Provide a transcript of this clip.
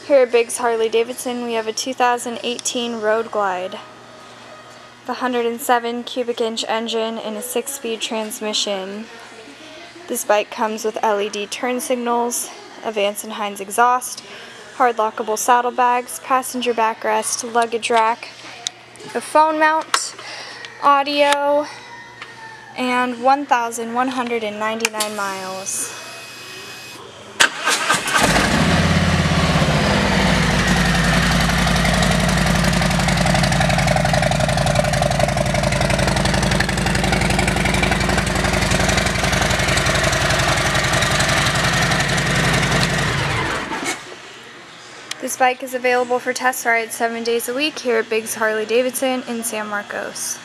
Here at Biggs Harley Davidson, we have a 2018 Road Glide. The 107 cubic inch engine and a 6-speed transmission. This bike comes with LED turn signals, a Vance & Hines exhaust, hard lockable saddlebags, passenger backrest, luggage rack, a phone mount, audio, and 1,199 miles. This bike is available for test rides 7 days a week here at Biggs Harley Davidson in San Marcos.